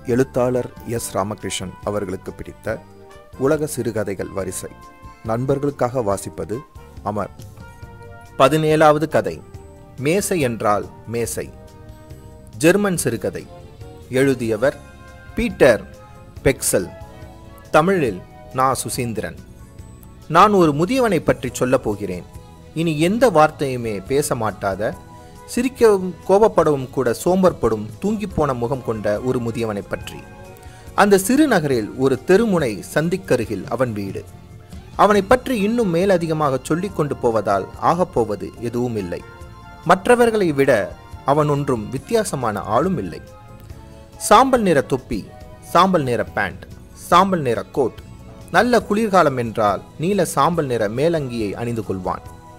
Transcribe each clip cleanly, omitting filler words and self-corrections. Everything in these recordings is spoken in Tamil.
எழுத்தாளர் எஸ். ராமகிருஷ்ணன் அவர்களுக்கு பிடித்த உலக சிறுகதைகள் வரிசை. நண்பர்களுக்காக வாசிப்பது அமர். 17வது கதை. மேசை என்றால் மேசை. ஜெர்மன் சிறுகதை. எழுதியவர் பீட்டர் பெக்சல். தமிழில் நா. சுசீந்திரன். நான் ஒரு முதியவனை பற்றி சொல்லப் போகிறேன். இனி எந்த வார்த்தையுமே பேச மாட்டாத, சிரிக்கவும் கோபப்படவும் கூட சோம்பற்படும் தூங்கிப்போன முகம் கொண்ட ஒரு முதியவனை பற்றி. அந்த சிறு நகரில் ஒரு தெருமுனை சந்திக்கருகில் அவன் வீடு. அவனை பற்றி இன்னும் மேலதிகமாக சொல்லிக் கொண்டு போவதால் ஆகப்போவது எதுவும் இல்லை. மற்றவர்களை விட அவன் ஒன்றும் வித்தியாசமான ஆளும் இல்லை. சாம்பல் நிற தொப்பி, சாம்பல் நிற பேண்ட், சாம்பல் நிற கோட். நல்ல குளிர்காலம் என்றால் நீல சாம்பல் நிற மேலங்கியை அணிந்து கொள்வான்.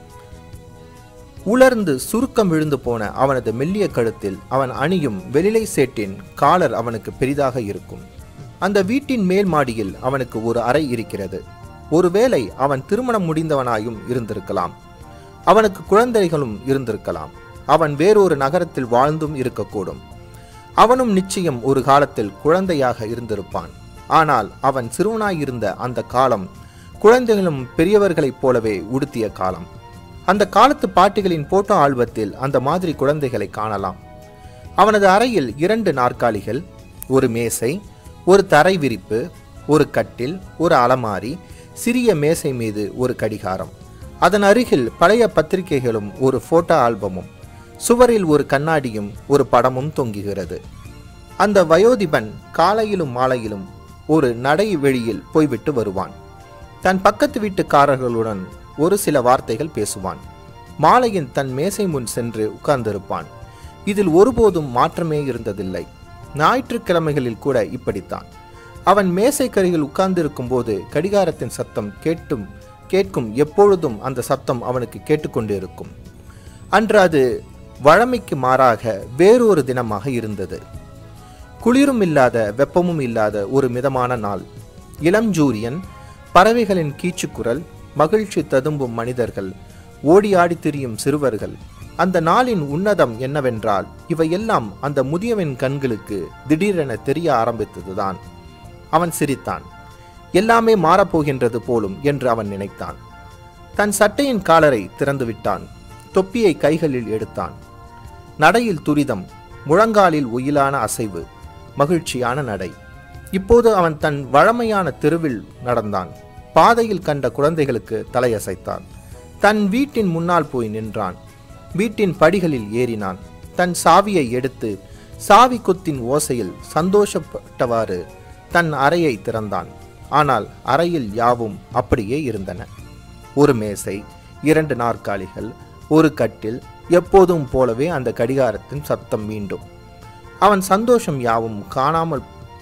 உலர்ந்து சுருக்கம் விழுந்து போன அவனது மெல்லிய கழுத்தில் அவன் அணியும் வெளிலை சேட்டின் காலர் அவனுக்கு பெரிதாக இருக்கும். அந்த வீட்டின் மேல் மாடியில் அவனுக்கு ஒரு அறை இருக்கிறது. ஒருவேளை அவன் திருமணம் முடிந்தவனாயும் இருந்திருக்கலாம். அவனுக்கு குழந்தைகளும் இருந்திருக்கலாம். அவன் வேறொரு நகரத்தில் வாழ்ந்தும் இருக்கக்கூடும். அவனும் நிச்சயம் ஒரு காலத்தில் குழந்தையாக இருந்திருப்பான். ஆனால் அவன் சிறுவனாயிருந்த அந்த காலம் குழந்தைகளும் பெரியவர்களைப் போலவே உடுத்திய காலம். அந்த காலத்து பாட்டிகளின் போட்டோ ஆல்பத்தில் அந்த மாதிரி குழந்தைகளை காணலாம். அவனது அறையில் 2 நாற்காலிகள், ஒரு மேசை, ஒரு தரை விரிப்பு, ஒரு கட்டில், ஒரு அலமாரி, சிறிய மேசை மீது ஒரு கடிகாரம். அதன் அருகில் பழைய பத்திரிகைகளும் ஒரு போட்டோ ஆல்பமும். சுவரில் ஒரு கண்ணாடியும் ஒரு படமும் தொங்குகிறது. அந்த வயோதிபன் காலையிலும் மாலையிலும் ஒரு நடை வெளியில் போய்விட்டு வருவான். தன் பக்கத்து வீட்டுக்காரர்களுடன் ஒரு சில வார்த்தைகள் பேசுவான். மாலையின் தன் மேசை முன் சென்று உட்கார்ந்திருப்பான். இதில் ஒருபோதும் மாற்றமே இருந்ததில்லை. ஞாயிற்றுக்கிழமைகளில் கூட இப்படித்தான். அவன் மேசைக்கருகில் உட்கார்ந்திருக்கும் போது கடிகாரத்தின் சத்தம் கேட்கும். எப்பொழுதும் அந்த சத்தம் அவனுக்கு கேட்டுக்கொண்டிருக்கும். அன்று அது வழமைக்கு மாறாக வேறொரு தினமாக இருந்தது. குளிரும் இல்லாத, வெப்பமும் இல்லாத ஒரு மிதமான நாள். இளம் ஜூரியன், பறவைகளின் கீச்சுக்குரல், மகிழ்ச்சி ததும்பும் மனிதர்கள், ஓடி ஆடி திரியும் சிறுவர்கள். அந்த நாளின் உன்னதம் என்னவென்றால் இவையெல்லாம் அந்த முதியவன் கண்களுக்கு திடீரென தெரிய ஆரம்பித்ததுதான். அவன் சிரித்தான். எல்லாமே மாறப்போகின்றது போலும் என்று அவன் நினைத்தான். தன் சட்டையின் காலரை திறந்து விட்டான். தொப்பியை கைகளில் எடுத்தான். நடையில் துரிதம், முழங்காலில் ஒயிலான அசைவு, மகிழ்ச்சியான நடை. இப்போது அவன் தன் வழமையான தெருவில் நடந்தான். பாதையில் கண்ட குழந்தைகளுக்கு தலையசைத்தான். தன் வீட்டின் முன்னால் போய் நின்றான். வீட்டின் படிகளில் ஏறினான். தன் சாவியை எடுத்து சாவி கொத்தின் ஓசையில் சந்தோஷப்பட்டவாறு தன் அறையை திறந்தான். ஆனால் அறையில் யாவும் அப்படியே இருந்தன. ஒரு மேசை, 2 நாற்காலிகள், ஒரு கட்டில், எப்போதும் போலவே அந்த கடிகாரத்தின் சத்தம் மீண்டும். அவன் சந்தோஷம் யாவும் காணாமல்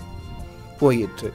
போயிற்று.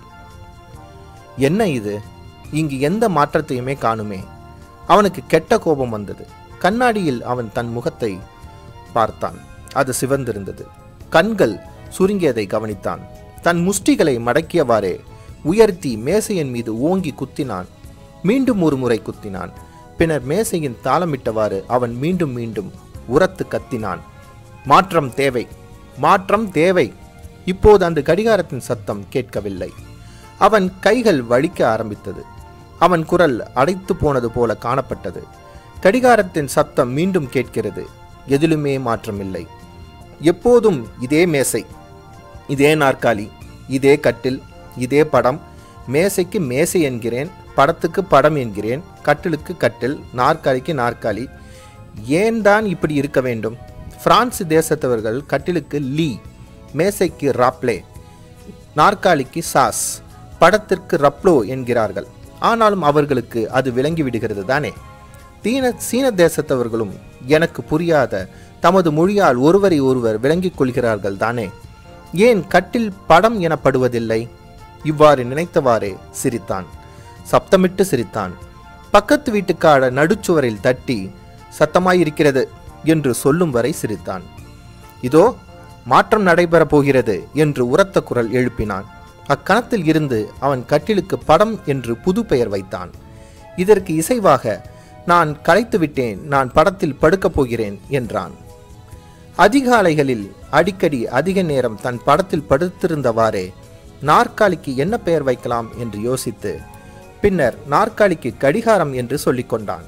என்ன இது? இங்கு எந்த மாற்றத்தையுமே காணுமே. அவனுக்கு கெட்ட கோபம் வந்தது. கண்ணாடியில் அவன் தன் முகத்தை பார்த்தான். அது சிவந்திருந்தது. கண்கள் சுருங்கியதை கவனித்தான். தன் முஷ்டிகளை மடக்கியவாறே உயர்த்தி மேசையின் மீது ஓங்கி குத்தினான். மீண்டும் ஒரு முறை குத்தினான். பின்னர் மேசையின் தாளமிட்டவாறு அவன் மீண்டும் மீண்டும் உரத்து கத்தினான். மாற்றம் தேவை, மாற்றம் தேவை. இப்போது அந்த கடிகாரத்தின் சத்தம் கேட்கவில்லை. அவன் கைகள் வலிக்க ஆரம்பித்தது. அவன் குரல் அடைத்து போனது போல காணப்பட்டது. கடிகாரத்தின் சத்தம் மீண்டும் கேட்கிறது. எதிலுமே மாற்றமில்லை. எப்போதும் இதே மேசை, இதே நாற்காலி, இதே கட்டில், இதே படம். மேசைக்கு மேசை என்கிறேன், படத்துக்கு படம் என்கிறேன், கட்டிலுக்கு கட்டில், நாற்காலிக்கு நாற்காலி. ஏன் தான் இப்படி இருக்க வேண்டும்? பிரான்ஸ் தேசத்தவர்கள் கட்டிலுக்கு லீ, மேசைக்கு ராப்லே, நாற்காலிக்கு சாஸ், படத்திற்கு ரப்ளோ என்கிறார்கள். ஆனாலும் அவர்களுக்கு அது விளங்கிவிடுகிறது தானே. சீன தேசத்தவர்களும் எனக்கு புரியாத தமது மொழியால் ஒருவரை ஒருவர் விளங்கிக் கொள்கிறார்கள் தானே. ஏன் கட்டில் படம் எனப்படுவதில்லை? இவ்வாறு நினைத்தவாறே சிரித்தான். சப்தமிட்டு சிரித்தான். பக்கத்து வீட்டுக்கார நடுச்சுவரில் தட்டி சத்தமாயிருக்கிறது என்று சொல்லும் வரை சிரித்தான். இதோ மாற்றம் நடைபெறப் போகிறது என்று உரத்த குரல் எழுப்பினான். அக்கணத்தில் இருந்து அவன் கட்டிலுக்கு படம் என்று புது பெயர் வைத்தான். இதற்கு இசைவாக, நான் களைத்து விட்டேன், நான் படத்தில் படுக்கப் போகிறேன் என்றான். அதிகாலைகளில் அடிக்கடி அதிக நேரம் தன் படத்தில் படுத்திருந்தவாறே நாற்காலிக்கு என்ன பெயர் வைக்கலாம் என்று யோசித்து பின்னர் நாற்காலிக்கு கடிகாரம் என்று சொல்லிக்கொண்டான்.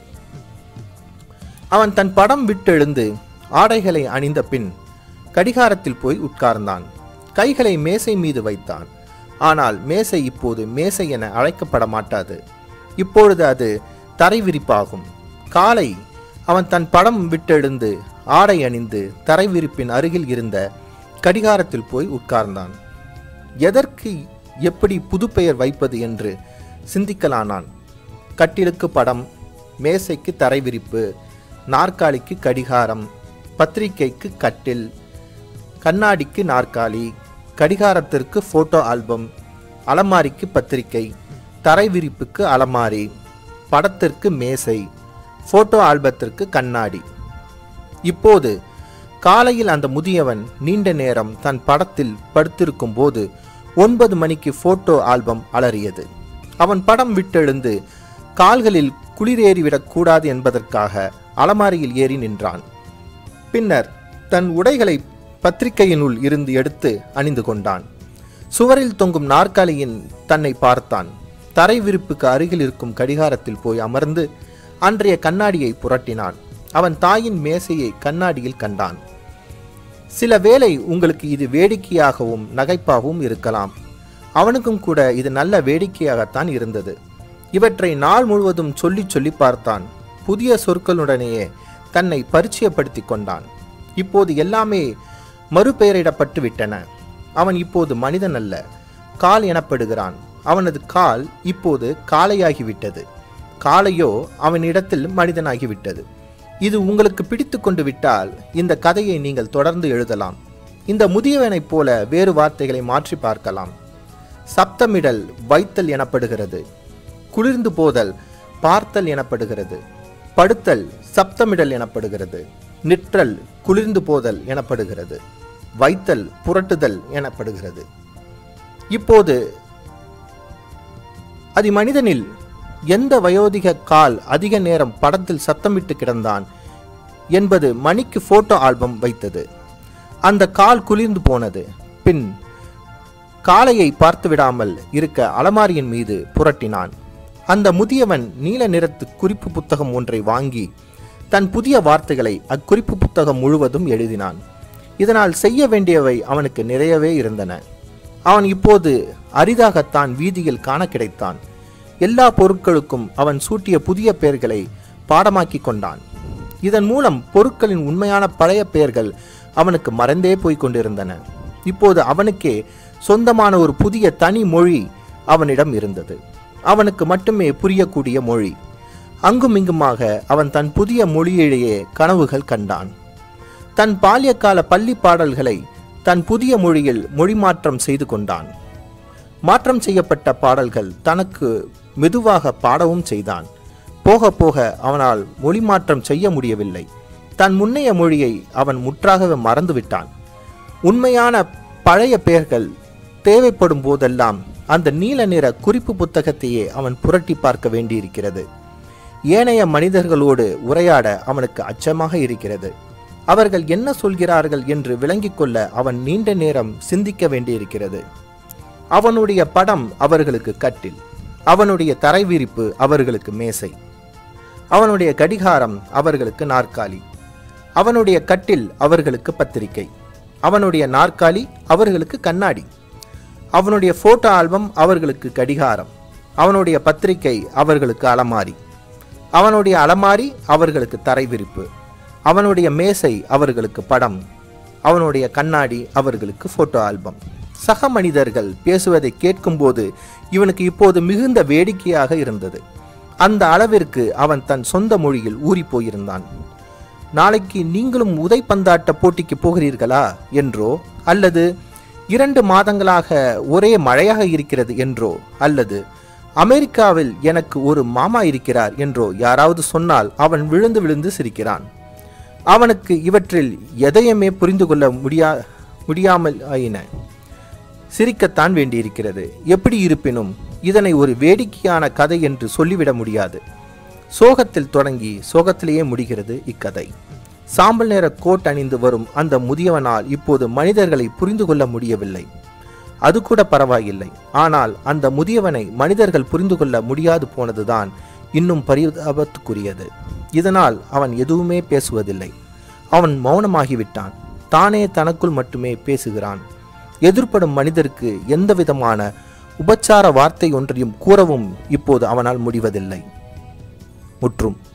அவன் தன் படம் விட்டெழுந்து ஆடைகளை அணிந்த பின் கடிகாரத்தில் போய் உட்கார்ந்தான். கைகளை மேசை மீது வைத்தான். ஆனால் மேசை இப்போது மேசை என அழைக்கப்பட மாட்டாது. இப்பொழுது அது தரை விரிப்பாகும். காலை அவன் தன் படம் விட்டெழுந்து ஆடை அணிந்து தரை விரிப்பின் அருகில் இருந்த கடிகாரத்தில் போய் உட்கார்ந்தான். எதற்கு எப்படி புது பெயர் வைப்பது என்று சிந்திக்கலானான். கட்டிலுக்கு படம், மேசைக்கு தரை விரிப்பு, நாற்காலிக்கு கடிகாரம், பத்திரிகைக்கு கட்டில், கண்ணாடிக்கு நாற்காலி, கடிகாரத்திற்கு போட்டோ ஆல்பம், அலமாரிக்கு பத்திரிகை, தரை விரிப்புக்கு அலமாரி, படத்திற்கு மேசை, போட்டோ ஆல்பத்திற்கு கண்ணாடி. இப்போது காலையில் அந்த முதியவன் நீண்ட நேரம் தன் படத்தில் படுத்திருக்கும் போது 9 மணிக்கு போட்டோ ஆல்பம் அலறியது. அவன் படம் விட்டெழுந்து கால்களில் குளிரேறிவிடக் கூடாது என்பதற்காக அலமாரியில் ஏறி நின்றான். பின்னர் தன் உடைகளை பத்திரிகையினுள் இருந்து எடுத்து அணிந்து கொண்டான். சுவரில் தொங்கும் நாற்காலியின் தன்னை பார்த்தான். தரை விரிப்புக்கு அருகில் இருக்கும் கடிகாரத்தில் போய் அமர்ந்து அன்றைய கண்ணாடியை புரட்டினான். அவன் தாயின் மேசையை கண்ணாடியில் கண்டான். சில வேளை உங்களுக்கு இது வேடிக்கையாகவும் நகைப்பாகவும் இருக்கலாம். அவனுக்கும் கூட இது நல்ல வேடிக்கையாகத்தான் இருந்தது. இவற்றை நாள் முழுவதும் சொல்லி பார்த்தான். புதிய சொற்களுடனேயே தன்னை பரிச்சயப்படுத்தி கொண்டான். இப்போது எல்லாமே மறுபெயரிடப்பட்டு விட்டன. அவன் இப்போது மனிதன் அல்ல, கால் எனப்படுகிறான். அவனது கால் இப்போது காளையாகிவிட்டது. காளையோ அவனிடத்தில் மனிதனாகிவிட்டது. இது உங்களுக்கு பிடித்து கொண்டு விட்டால் இந்த கதையை நீங்கள் தொடர்ந்து எழுதலாம். இந்த முதியவனைப் போல வேறு வார்த்தைகளை மாற்றி பார்க்கலாம். சப்தமிடல் வைத்தல் எனப்படுகிறது. குளிர்ந்து போதல் பார்த்தல் எனப்படுகிறது. படுத்தல் சப்தமிடல் எனப்படுகிறது. நிற்றல் குளிர்ந்து போதல் எனப்படுகிறது. வைத்தல் புரட்டுதல் எனப்படுகிறது. இப்போது மனிதனில் எந்த வயோதிக கால் அதிக நேரம் படத்தில் சத்தமிட்டு கிடந்தான் என்பது மணிக்கு போட்டோ ஆல்பம் வைத்தது. அந்த கால் குளிர்ந்து போனது. பின் காளையை பார்த்து விடாமல் இருக்க அலமாரியின் மீது புரட்டினான். அந்த முதியவன் நீல நிறத்து குறிப்பு புத்தகம் ஒன்றை வாங்கி தன் புதிய வார்த்தைகளை அக்குறிப்பு புத்தகம் முழுவதும் எழுதினான். இதனால் செய்ய வேண்டியவை அவனுக்கு நிறையவே இருந்தன. அவன் இப்போது அரிதாகத்தான் வீதியில் காண கிடைத்தான். எல்லா பொருட்களுக்கும் அவன் சூட்டிய புதிய பெயர்களை பாடமாக்கி கொண்டான். இதன் மூலம் பொருட்களின் உண்மையான பழைய பெயர்கள் அவனுக்கு மறந்தே போய்க் கொண்டிருந்தன. இப்போது அவனுக்கே சொந்தமான ஒரு புதிய தனி மொழி அவனிடம் இருந்தது. அவனுக்கு மட்டுமே புரியக்கூடிய மொழி. அங்குமிங்குமாக அவன் தன் புதிய மொழியிலேயே கனவுகள் கண்டான். தன் பால்யகால பள்ளி பாடல்களை தன் புதிய மொழியில் மொழி மாற்றம் செய்து கொண்டான். மாற்றம் செய்யப்பட்ட பாடல்கள் தனக்கு மெதுவாக பாடவும் செய்தான். போக போக அவனால் மொழி மாற்றம் செய்ய முடியவில்லை. தன் முன்னைய மொழியை அவன் முற்றாகவே மறந்துவிட்டான். உண்மையான பழைய பெயர்கள் தேவைப்படும் போதெல்லாம் அந்த நீல நிற குறிப்பு புத்தகத்தையே அவன் புரட்டி பார்க்க வேண்டியிருக்கிறது. ஏனைய மனிதர்களோடு உரையாட அவனுக்கு அச்சமாக இருக்கிறது. அவர்கள் என்ன சொல்கிறார்கள் என்று விளங்கிக் கொள்ள அவன் நீண்ட நேரம் சிந்திக்க வேண்டியிருக்கிறது. அவனுடைய படம் அவர்களுக்கு கட்டில், அவனுடைய தரை விரிப்பு அவர்களுக்கு மேசை, அவனுடைய கடிகாரம் அவர்களுக்கு நாற்காலி, அவனுடைய கட்டில் அவர்களுக்கு பத்திரிகை, அவனுடைய நாற்காலி அவர்களுக்கு கண்ணாடி, அவனுடைய போட்டோ ஆல்பம் அவர்களுக்கு கடிகாரம், அவனுடைய பத்திரிகை அவர்களுக்கு அலமாரி, அவனுடைய அலமாரி அவர்களுக்கு தரை விரிப்பு, அவனுடைய மேசை அவர்களுக்கு படம், அவனுடைய கண்ணாடி அவர்களுக்கு போட்டோ ஆல்பம். சக மனிதர்கள் பேசுவதை கேட்கும்போது இவனுக்கு இப்போது மிகுந்த வேடிக்கையாக இருந்தது. அந்த அளவிற்கு அவன் தன் சொந்த மொழியில் ஊறி போயிருந்தான். நாளைக்கு நீங்களும் உதைப்பந்தாட்ட போட்டிக்கு போகிறீர்களா என்றோ, அல்லது 2 மாதங்களாக ஒரே மழையாக இருக்கிறது என்றோ, அல்லது அமெரிக்காவில் எனக்கு ஒரு மாமா இருக்கிறார் என்றோ யாராவது சொன்னால் அவன் விழுந்து விழுந்து சிரிக்கிறான். அவனுக்கு இவற்றில் எதையுமே புரிந்து கொள்ள முடியாமல் ஆயின. சிரிக்கத்தான் வேண்டியிருக்கிறது. எப்படி இருப்பினும் இதனை ஒரு வேடிக்கையான கதை என்று சொல்லிவிட முடியாது. சோகத்தில் தொடங்கி சோகத்திலேயே முடிகிறது இக்கதை. சாம்பல் நிற கோட் அணிந்து வரும் அந்த முதியவனால் இப்போது மனிதர்களை புரிந்து கொள்ள முடியவில்லை. அது கூட பரவாயில்லை. ஆனால் அந்த முதியவனை மனிதர்கள் புரிந்து கொள்ள முடியாது போனதுதான் இன்னும் பரிதாபத்துக்குரியது. இதனால் அவன் எதுவுமே பேசுவதில்லை. அவன் மௌனமாகிவிட்டான். தானே தனக்குள் மட்டுமே பேசுகிறான். எதிர்ப்படும் மனிதருக்கு எந்த விதமான உபச்சார வார்த்தை ஒன்றையும் கூறவும் இப்போது அவனால் முடிவதில்லை. முற்றும்.